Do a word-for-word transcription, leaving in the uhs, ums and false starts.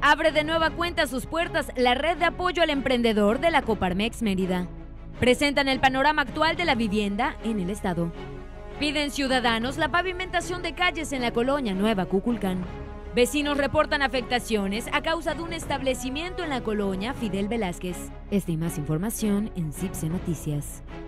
Abre de nueva cuenta sus puertas la red de apoyo al emprendedor de la Coparmex Mérida. Presentan el panorama actual de la vivienda en el estado. Piden ciudadanos la pavimentación de calles en la colonia Nueva Cuculcán. Vecinos reportan afectaciones a causa de un establecimiento en la colonia Fidel Velázquez. Esta y más información en C I P S E Noticias.